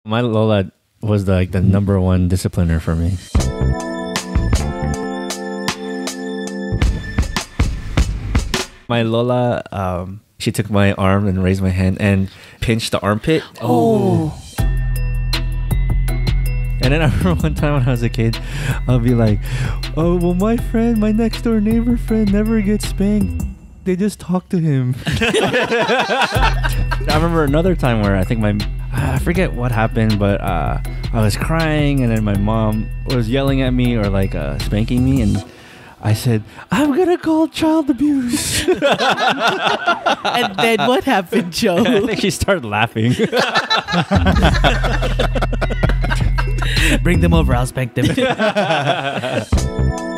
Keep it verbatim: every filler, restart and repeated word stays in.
My Lola was the, like the number one discipliner for me. My Lola, um, she took my arm and raised my hand and pinched the armpit. Oh. And then I remember one time when I was a kid, I'll be like, oh, well, my friend, my next door neighbor friend never gets spanked. They just talk to him. I remember another time where I think my, I forget what happened, but uh, I was crying and then my mom was yelling at me or like uh, spanking me. And I said, I'm going to call child abuse. And then what happened, Joe? I think she started laughing. Bring them over, I'll spank them.